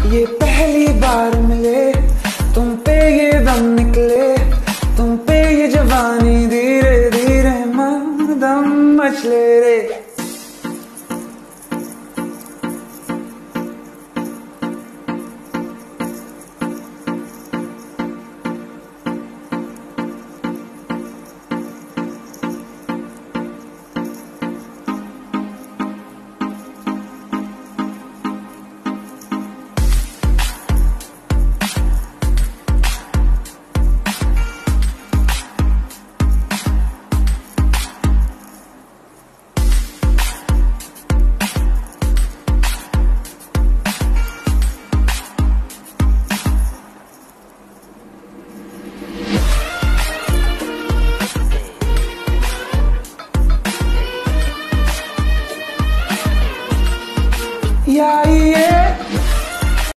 ये पहली बार मिले, तुम पे ये दम निकले, तुम पे ये जवानी धीरे धीरे मन दम मचले रे। Yeah, yeah.